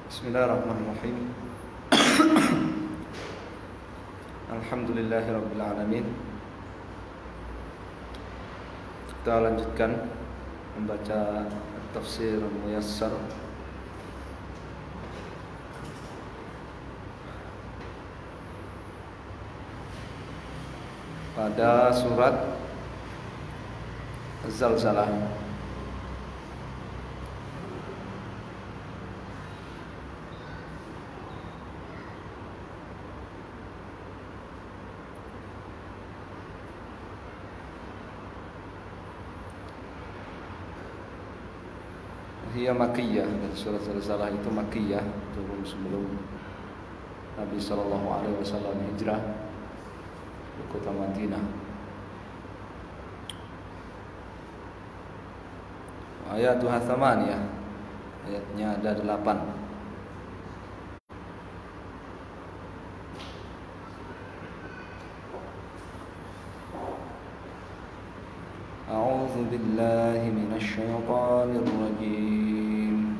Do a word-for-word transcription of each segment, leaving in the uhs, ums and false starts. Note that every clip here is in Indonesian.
Bismillahirrahmanirrahim. Alhamdulillahirabbil alamin. Kita lanjutkan membaca tafsir Muyassar pada surat Az-Zalzalah. Dia Makkiyah, dan surat Zalzalah itu Makkiyah, turun sebelum Nabi Shallallahu Alaihi Wasallam hijrah ke kota Madinah. Ayatuha thamaniyah, ayatnya ada delapan. A'udzu billahi minasy syaithanir rajim.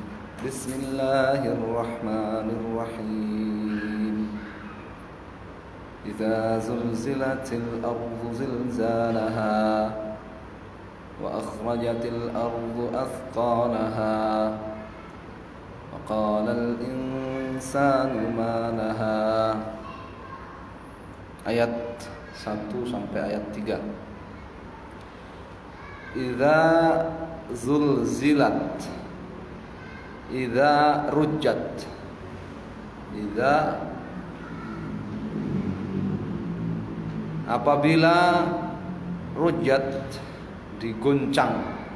Bismillahirrahmanirrahim. Idza zulzilatil ardu zilzalaha wa akhrajatil ardu athqalaha wa qalal insanu ma laha. Ayat satu sampai ayat tiga. Idza zulzilat, idza rujjat, idza apabila rujjat diguncang.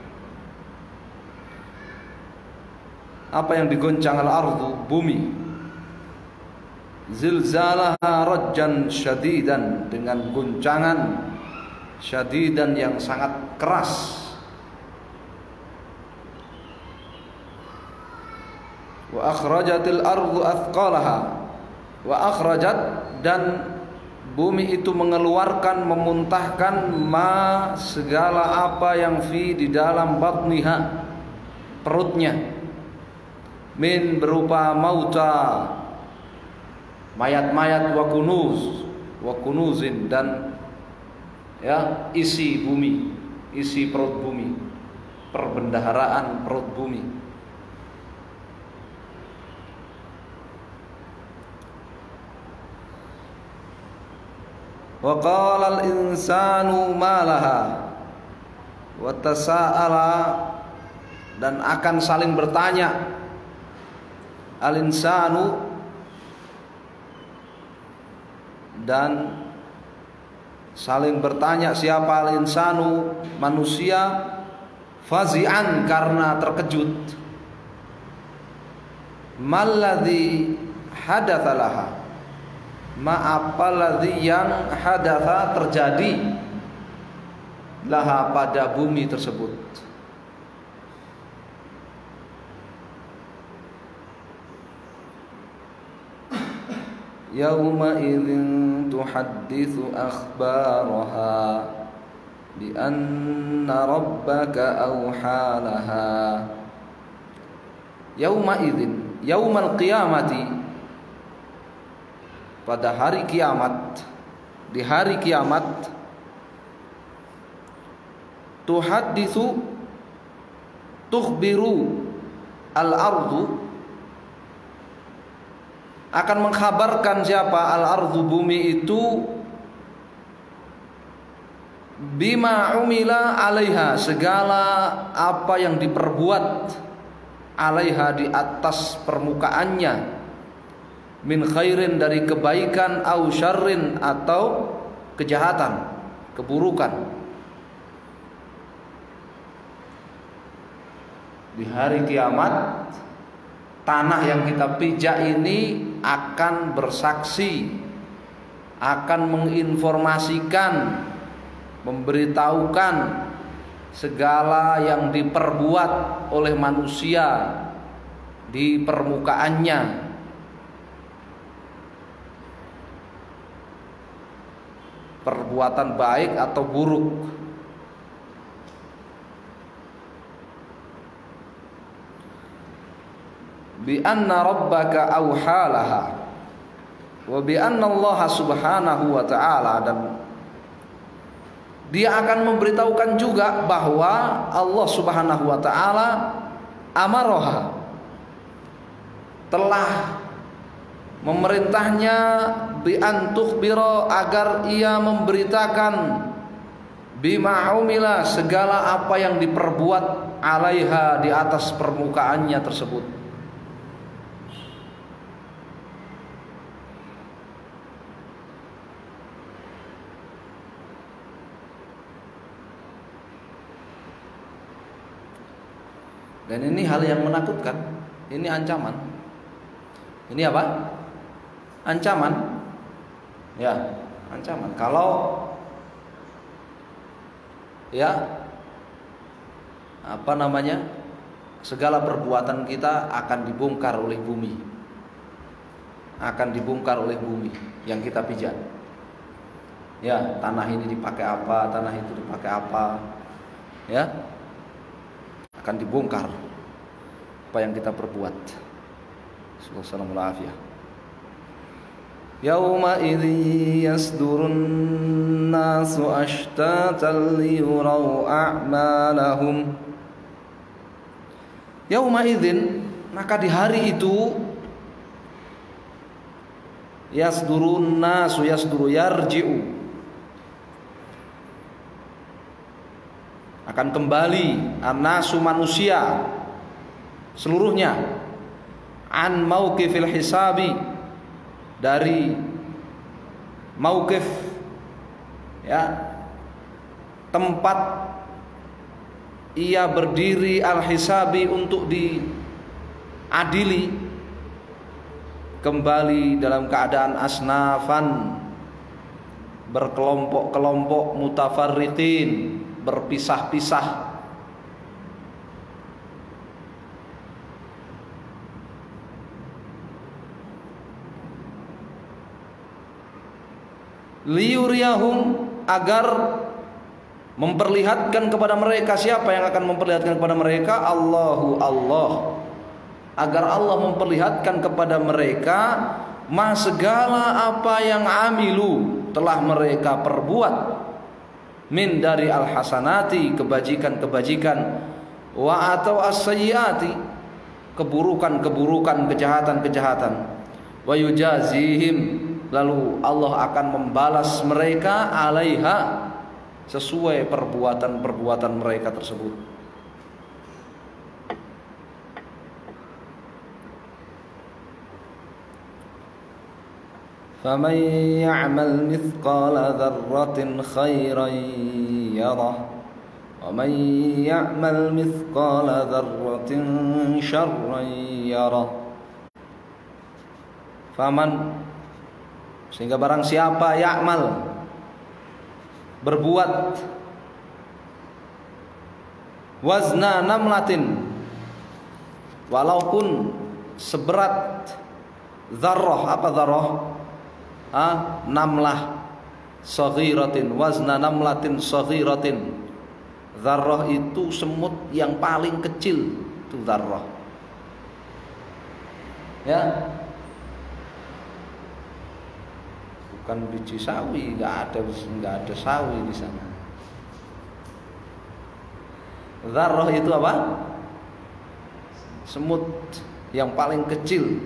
Apa yang diguncang? Al-ardu, bumi. Zilzalaha rajjan syadidan, dengan guncangan syadidan yang sangat keras. Wa akhrajatil ardu athqalaha, wa akhrajat, dan bumi itu mengeluarkan, memuntahkan ma, segala apa yang fi, di dalam batniha, perutnya, min, berupa mauta, mayat-mayat, wa kunuz, wa kunuzin, dan ya isi bumi, isi perut bumi, perbendaharaan perut bumi. Wa qala al-insanu ma laha wa tasa'ala, dan akan saling bertanya al-insanu, dan saling bertanya siapa al-insanu, manusia, fazi'an, karena terkejut, malladzi hadatsa laha, ma apaladzi yang hadatsa, terjadi, laha, pada bumi tersebut. Yauma idzin tuhadditsu akhbaraha bi anna rabbaka awhalaha. Yauma idzin, yaumal qiyamati, pada hari kiamat, di hari kiamat, tuhadditsu, tukhbiru, al-ardu, akan mengkhabarkan siapa, al-ardu, bumi itu, bima umila alaiha, segala apa yang diperbuat, alaiha, di atas permukaannya, min khairin, dari kebaikan, au syarrin, atau kejahatan, keburukan. Di hari kiamat, tanah yang kita pijak ini akan bersaksi, akan menginformasikan, memberitahukan segala yang diperbuat oleh manusia di permukaannya, perbuatan baik atau buruk. bi anna rabbaka awhalaha wa bi anna Allah subhanahu wa ta'ala, dan dia akan memberitahukan juga bahwa Allah subhanahu wa ta'ala amaroha, telah memerintahnya bi antukhbira, agar ia memberitakan bima umila, segala apa yang diperbuat alaiha, di atas permukaannya tersebut. Dan ini hal yang menakutkan. Ini ancaman. Ini apa? Ancaman. Ya, ancaman. Kalau ya apa namanya, segala perbuatan kita akan dibongkar oleh bumi, akan dibongkar oleh bumi yang kita pijak. Ya, tanah ini dipakai apa, tanah itu dipakai apa, ya, akan dibongkar apa yang kita perbuat. Sallallahu alaihi wasallam. Yauma idzi yasdurun nasu ashtatan liyurau a'malahum. Yauma idzin, maka di hari itu, yasdurun nasu, yasduru yarji'u, akan kembali an-nasu, manusia seluruhnya, an mauqifil hisabi, dari mauqif, ya, tempat ia berdiri, al-hisabi, untuk diadili, kembali dalam keadaan asnafan, berkelompok-kelompok, mutafarriqin, berpisah-pisah. Liyuriyahum, agar memperlihatkan kepada mereka. Siapa yang akan memperlihatkan kepada mereka? Allahu Allah, agar Allah memperlihatkan kepada mereka ma, segala apa yang amilu, telah mereka perbuat, min, dari al-hasanati, kebajikan-kebajikan, wa atau as-sayyiati, keburukan-keburukan, kejahatan-kejahatan, wa yujazihim, lalu Allah akan membalas mereka alaiha, sesuai perbuatan-perbuatan mereka tersebut. Faman ya'mal mithqala dzarratin khairan yarah, wa man ya'mal mithqala dzarratin syarran yarah. Faman, sehingga barang siapa, ya'mal, berbuat, wazna namlatin, walaupun seberat dzarrah. Apa dzarrah? Ah, namlah saghiratin, wazna namlatin saghiratin. Dzarrah itu semut yang paling kecil, itu dzarrah. Ya, bukan biji sawi, nggak ada, nggak ada sawi di sana. Dzarrah itu apa? Semut yang paling kecil.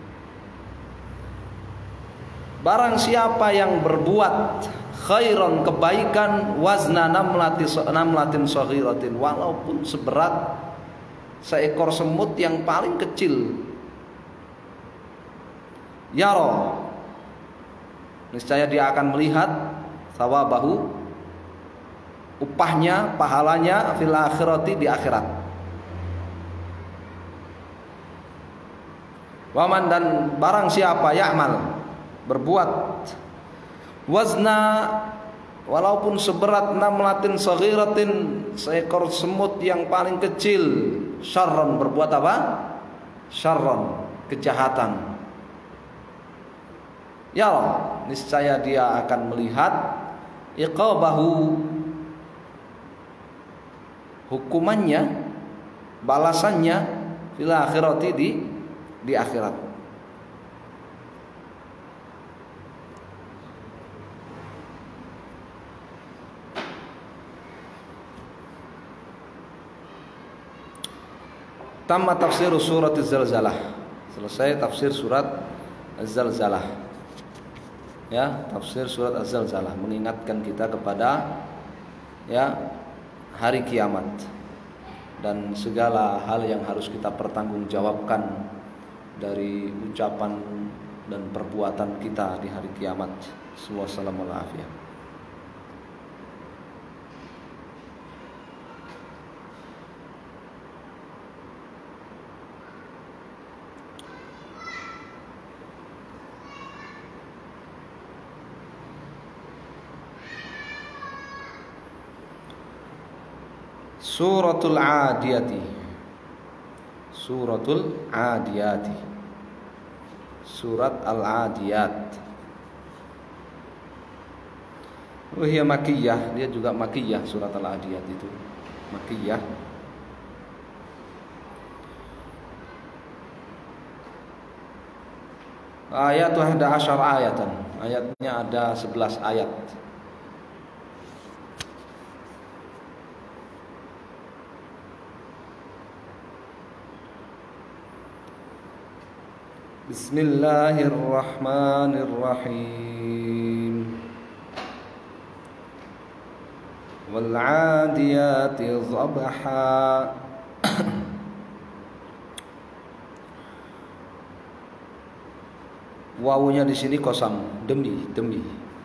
Barang siapa yang berbuat khairon, kebaikan, wazna namlati, namlatin saghiratin, walaupun seberat seekor semut yang paling kecil, yara, niscaya dia akan melihat thawabahu, upahnya, pahalanya, fil akhirati, di akhirat. Waman, dan barang siapa ya'mal, berbuat, wazna, walaupun seberat namlatin saghiratin, seekor semut yang paling kecil, syarron, berbuat apa? Syarron, kejahatan. Ya, niscaya dia akan melihat iqabahu, hukumannya, balasannya, fil akhirati, di di akhirat. Tamma tafsir surat Az-Zalzalah. Selesai tafsir surat Az-Zalzalah. Ya, tafsir surat Az-Zalzalah mengingatkan kita kepada ya hari kiamat dan segala hal yang harus kita pertanggungjawabkan dari ucapan dan perbuatan kita di hari kiamat. Wassalamu alaikum. Suratul Adiyati. Suratul Adiyati. Surat Al-Adiyat. Wahia Makkiyah, dia juga Makkiyah, surat Al-Adiyat itu Makkiyah. Ayat ada asyar ayatan. Ayatnya ada sebelas ayat. Bismillahirrahmanirrahim. Wal 'adiyati dhabha. Wawunya di sini qasam, demi, demi.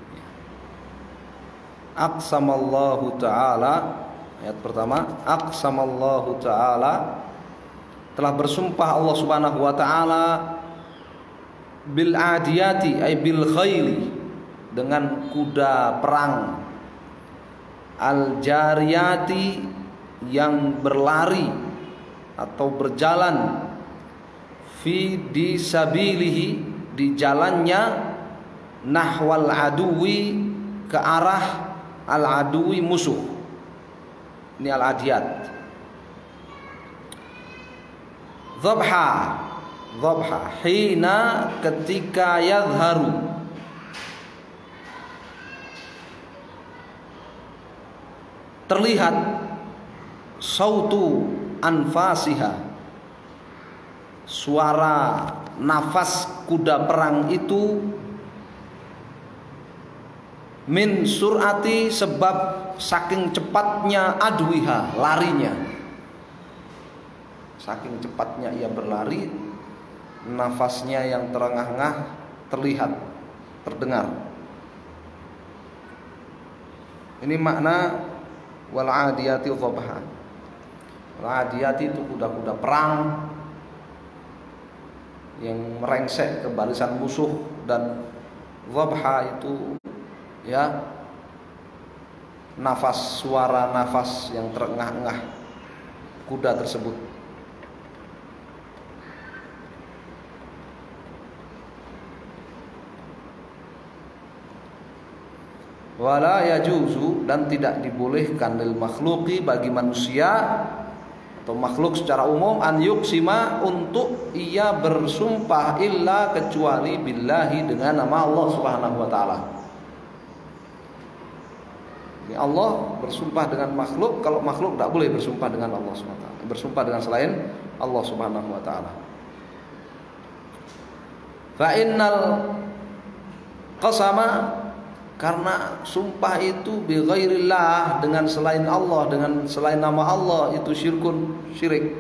Aqsamallahu ta'ala, ayat pertama, aqsamallahu ta'ala, telah bersumpah Allah Subhanahu wa taala bil adiyati ay bil khayli, dengan kuda perang, al jariyati, yang berlari atau berjalan, fi di sabilihi, di jalannya, nahwal aduwi, ke arah al aduwi, musuh. Ini al adiyat. Dhabha, dhabha, hina, ketika, yadharu, terlihat, sautu anfasiha, suara nafas kuda perang itu, min surati, sebab saking cepatnya, adwiha, larinya, saking cepatnya ia berlari, nafasnya yang terengah-engah terlihat, terdengar. Ini makna wal adiyati dhabha. Wal adiyati itu kuda-kuda perang yang merengsek ke barisan musuh, dan dhabha itu ya nafas, suara nafas yang terengah-engah kuda tersebut. Wala yajuzu, dan tidak dibolehkan lil makhluqi, bagi manusia atau makhluk secara umum, an yuqsima, untuk ia bersumpah, illa, kecuali, billahi, dengan nama Allah Subhanahu wa taala. Ini Allah bersumpah dengan makhluk, kalau makhluk tidak boleh bersumpah dengan Allah Subhanahu wa taala, bersumpah dengan selain Allah Subhanahu wa taala. Fa innal qasama, karena sumpah itu bi ghairillah, dengan selain Allah, dengan selain nama Allah, itu syirkun, syirik.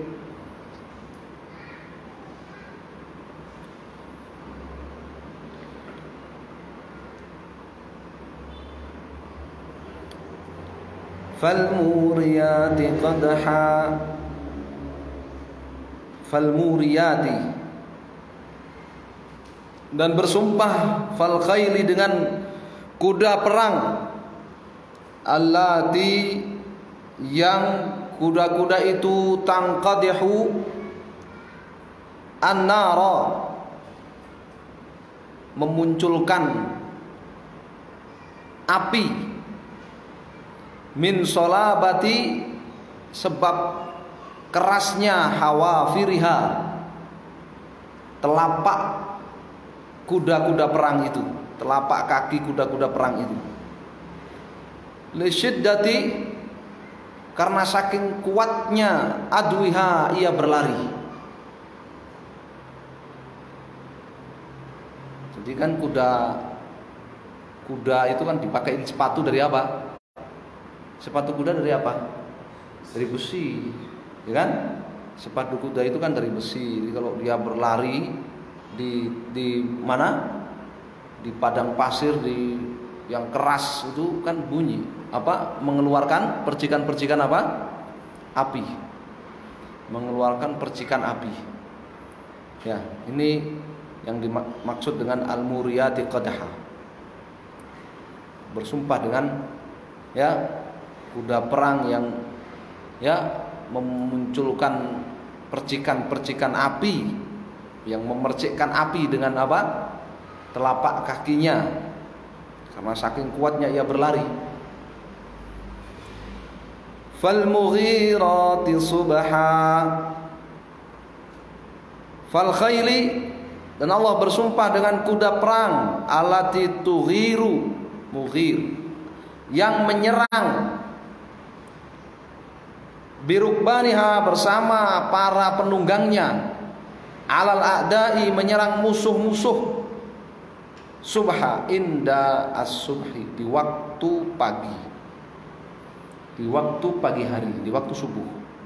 Fal muriyati qadha, fal muriyati, dan bersumpah, fal khayli, dengan kuda perang, allati, yang kuda-kuda itu, tangqadihu an-nara, memunculkan api, min solabati, sebab kerasnya, hawa firiha, telapak kuda-kuda perang itu, telapak kaki kuda-kuda perang itu. Li syiddati, karena saking kuatnya adwiha, ia berlari. Jadi kan kuda kuda itu kan dipakai sepatu dari apa? Sepatu kuda dari apa? Dari besi, ya kan? Sepatu kuda itu kan dari besi. Jadi kalau dia berlari di di mana? Di padang pasir di yang keras itu kan bunyi apa? Mengeluarkan percikan-percikan apa? Api. Mengeluarkan percikan api. Ya, ini yang dimaksud dengan al-muriyati qadha. Bersumpah dengan ya kuda perang yang ya memunculkan percikan-percikan api, yang memercikkan api dengan apa? Telapak kakinya, karena saking kuatnya ia berlari. Fal mughirati subha, fal khayli, dan Allah bersumpah dengan kuda perang alati tughiru, mughir, yang menyerang, birukbaniha, bersama para penunggangnya, alal a'dai, menyerang musuh-musuh, subha, inda as-subhi, di waktu pagi, di waktu pagi hari, di waktu subuh.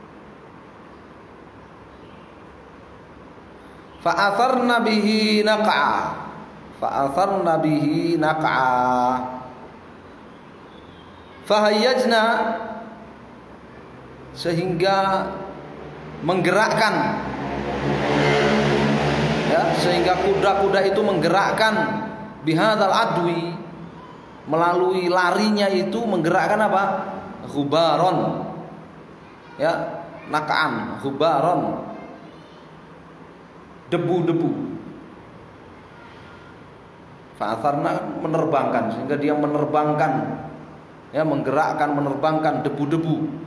Fa'atharna bihi naq'a, fa'atharna bihi naq'a, fahayyajna, sehingga menggerakkan, ya, sehingga kuda-kuda itu menggerakkan bihadzal adwi, melalui larinya itu menggerakkan apa? Ghubaron, ya, naq'an, ghubaron, debu-debu. Fa'atharna, menerbangkan, sehingga dia menerbangkan, ya, menggerakkan, menerbangkan debu-debu.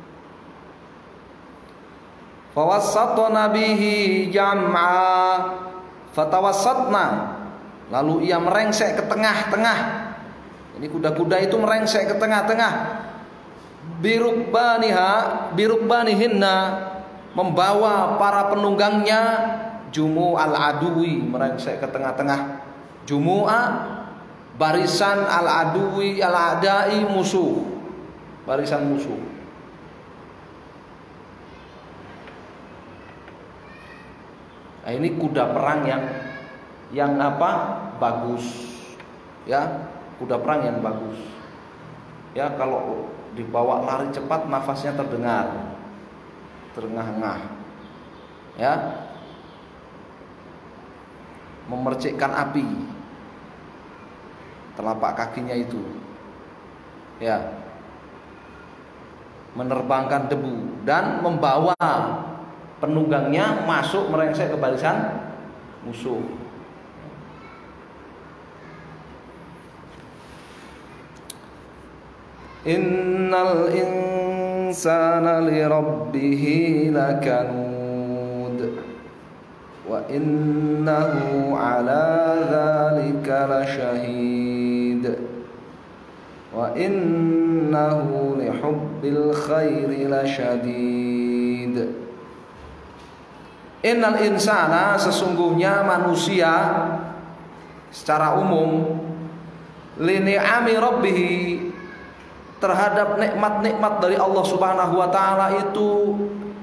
Fawassatna bihi jam'a, fatawassatna, lalu ia merengsek ke tengah-tengah. Ini kuda-kuda itu merengsek ke tengah-tengah. Birukbaniha, birukbanihinna, membawa para penunggangnya, jumu al-adui, merengsek ke tengah-tengah. Jumu'a, barisan al-adui, al-adai, musuh, barisan musuh. Nah, ini kuda perang yang yang apa? Bagus. Ya, kuda perang yang bagus. Ya, kalau dibawa lari cepat nafasnya terdengar. Terengah-engah. Ya. Memercikkan api. Telapak kakinya itu. Ya. Menerbangkan debu dan membawa penunggangnya masuk merengsek ke barisan musuh. Innal insana li rabbih lakanud wa innahu ala dzalika lasyahid wa innahu li hubbil khairi lasyadid. Innal insana, sesungguhnya manusia secara umum, li ni'ami rabbih, terhadap nikmat-nikmat dari Allah Subhanahu wa taala itu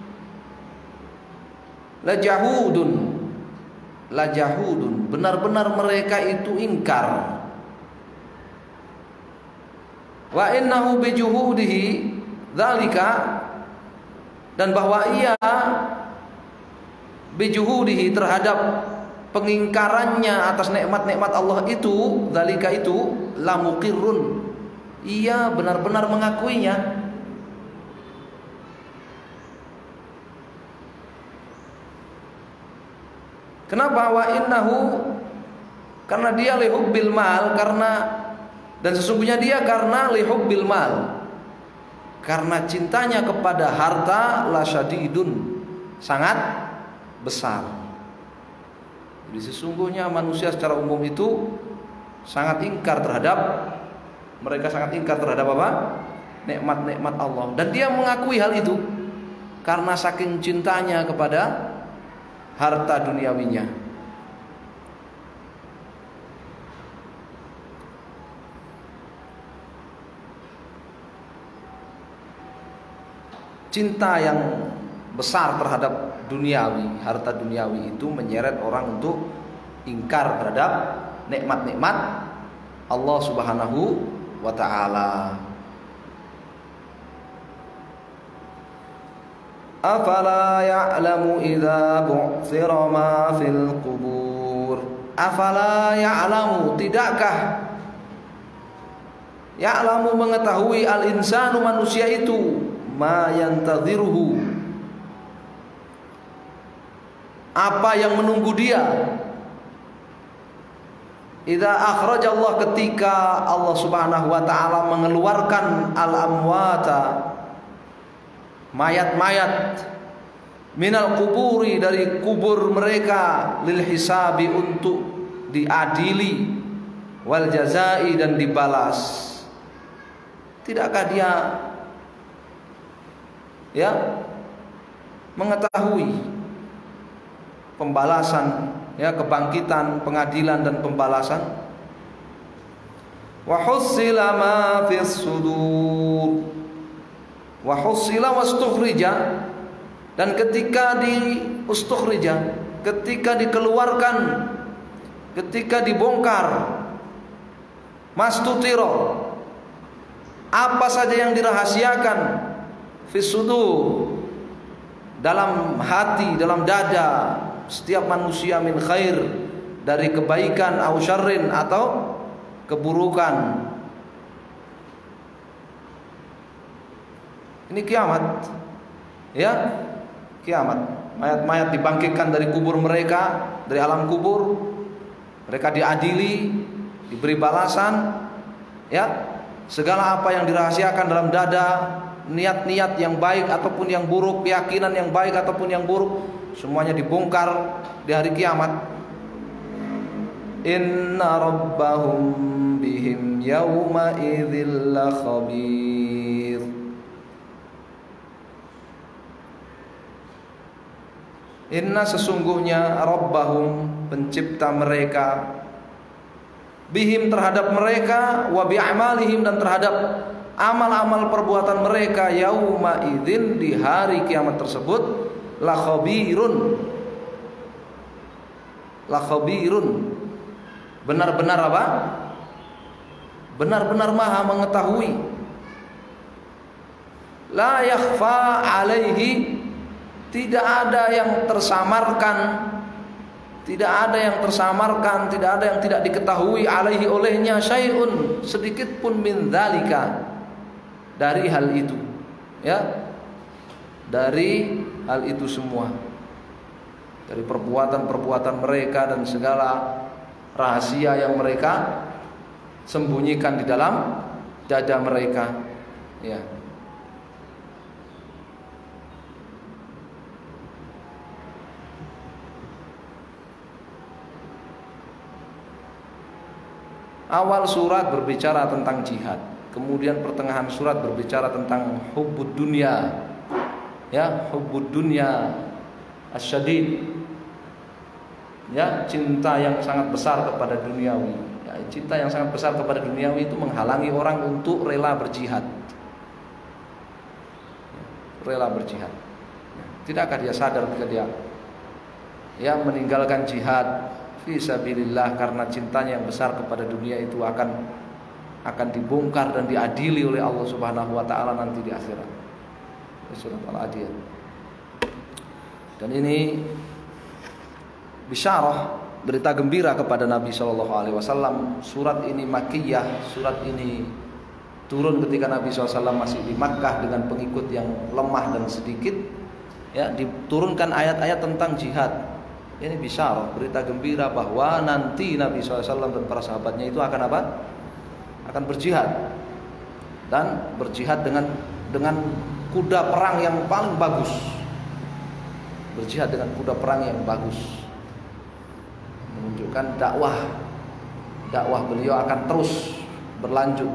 lajahudun, lajahudun, benar-benar mereka itu ingkar. Wa innahu bijuhudihi dzalika, dan bahwa ia bijuhudihi, terhadap pengingkarannya atas nikmat-nikmat Allah itu, dzalika itu, lamuqirrun, ia benar-benar mengakuinya. Kenapa? Wa innahu, karena dia lihubbil mal, karena, dan sesungguhnya dia karena lihubbil mal, karena cintanya kepada harta, lasyadidun, sangat besar. Jadi sesungguhnya manusia secara umum itu sangat ingkar terhadap, mereka sangat ingkar terhadap apa? Nikmat-nikmat Allah. Dan dia mengakui hal itu karena saking cintanya kepada harta duniawinya. Cinta yang besar terhadap duniawi, harta duniawi itu menyeret orang untuk ingkar terhadap nikmat-nikmat Allah Subhanahu wa ta'ala. Afala ya'lamu idza bu'thira ma fil qubur. Afala ya'lamu, tidakkah ya'lamu mengetahui al-insanu manusia itu ma yantadhiruhu, apa yang menunggu dia. Idza akhraja Allah, ketika Allah Subhanahu wa taala mengeluarkan al-amwata, mayat-mayat, minal kuburi, dari kubur mereka, lil hisabi, untuk diadili, wal jazai, dan dibalas. Tidakkah dia ya mengetahui pembalasan, ya kebangkitan, pengadilan dan pembalasan. Wa hussila ma fis sudur, wa hussila wastukhrija, dan ketika di ustukhrija, ketika dikeluarkan, ketika dibongkar, mastutiro, apa saja yang dirahasiakan, fisudur, dalam hati, dalam dada setiap manusia, min khair, dari kebaikan, au syarrin, atau keburukan. Ini kiamat, ya kiamat. Mayat-mayat dibangkitkan dari kubur mereka, dari alam kubur, mereka diadili, diberi balasan, ya segala apa yang dirahasiakan dalam dada, niat-niat yang baik ataupun yang buruk, keyakinan yang baik ataupun yang buruk, semuanya dibongkar di hari kiamat. Inna rabbahum bihim yawma idzil khabir. Inna, sesungguhnya, rabbahum, pencipta mereka, bihim, terhadap mereka, wa bi'amalihim, dan terhadap amal-amal perbuatan mereka, yauma idzin, di hari kiamat tersebut, la khabirun, la khabirun, benar-benar apa? Benar-benar maha mengetahui. La yakhfa alaihi, tidak ada yang tersamarkan, tidak ada yang tersamarkan, tidak ada yang tidak diketahui, alaihi, olehnya, syai'un, sedikit pun, min dzalika, dari hal itu, ya, dari hal itu semua, dari perbuatan-perbuatan mereka dan segala rahasia yang mereka sembunyikan di dalam dada mereka, ya. Awal surat berbicara tentang jihad, kemudian pertengahan surat berbicara tentang hubbud dunya, ya, hubbud dunya asyadid, ya, cinta yang sangat besar kepada duniawi. Ya, cinta yang sangat besar kepada duniawi itu menghalangi orang untuk rela berjihad, rela berjihad. Tidakkah dia sadar ketika dia ya meninggalkan jihad fi sabilillah karena cintanya yang besar kepada dunia itu akan akan dibongkar dan diadili oleh Allah Subhanahu wa taala nanti di akhirat. Surat Al-Adiyat. Dan ini bisyarah, berita gembira kepada Nabi shallallahu alaihi wasallam. Surat ini Makkiyah, surat ini turun ketika Nabi shallallahu alaihi wasallam masih di Makkah dengan pengikut yang lemah dan sedikit. Ya, diturunkan ayat-ayat tentang jihad. Ini bisyarah, berita gembira bahwa nanti Nabi shallallahu alaihi wasallam dan para sahabatnya itu akan apa? Akan berjihad, dan berjihad dengan dengan kuda perang yang paling bagus. Berjihad dengan kuda perang yang bagus. menunjukkan dakwah dakwah beliau akan terus berlanjut.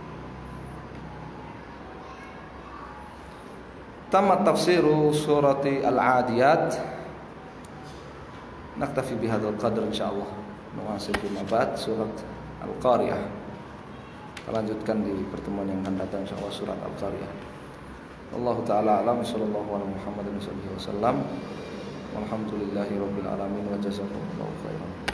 Tamat tafsiru surati Al-Adiyat. Naktafi bihadzal qadr insyaallah. Nuwasil bima ba'd surat Al-Qariyah. Kita lanjutkan di pertemuan yang akan datang insyaallah surat Al-Qariyah. Wallahu taala alam, sallallahu alaihi Muhammadin sallallahu alaihi wasallam. Walhamdulillahi rabbil alamin wa jazakumullahu khairan.